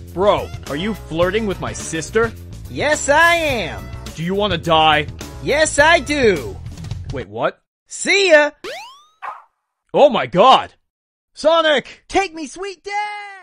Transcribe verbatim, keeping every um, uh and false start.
Bro, are you flirting with my sister? Yes, I am. Do you want to die? Yes, I do. Wait, what? See ya! Oh my god! Sonic! Take me, sweet dad!